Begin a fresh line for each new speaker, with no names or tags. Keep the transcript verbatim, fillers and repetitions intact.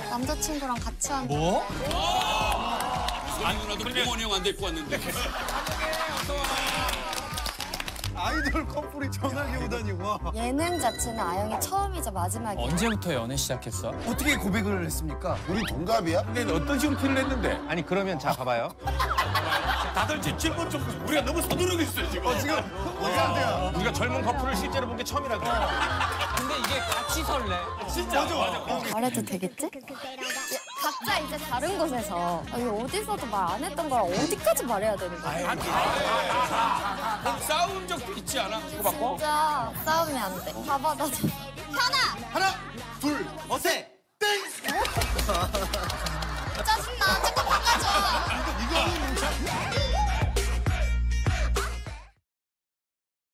남자친구랑 같이 한.
뭐?
아니 누나도 부모님 형 안 데리고 왔는데.
아이돌 커플이 전화기 오다니 와.
예능 자체는 아영이 처음이자 마지막이야.
언제부터 연애 시작했어?
어떻게 고백을 했습니까?
우리 동갑이야?
근데 어떤 식으로 표현을 했는데?
아니 그러면 자 봐봐요.
다들 제 질문 좀 우리가 너무 서두르고 있어요 지금.
어, 지금 어디한테야?
우리가 젊은 커플을 실제로 본 게 처음이라고.
근데 이게 같이 설레.
진짜 맞아. 맞아.
말해도 되겠지? 각자 이제 다른 곳에서 아니, 어디서도 말 안 했던 걸 어디까지 말해야 되는 거야?
그럼 싸운 적도 있지 않아?
진짜 싸우면 안 돼. 봐봐 나도. 현아!
하나, 둘, 어세.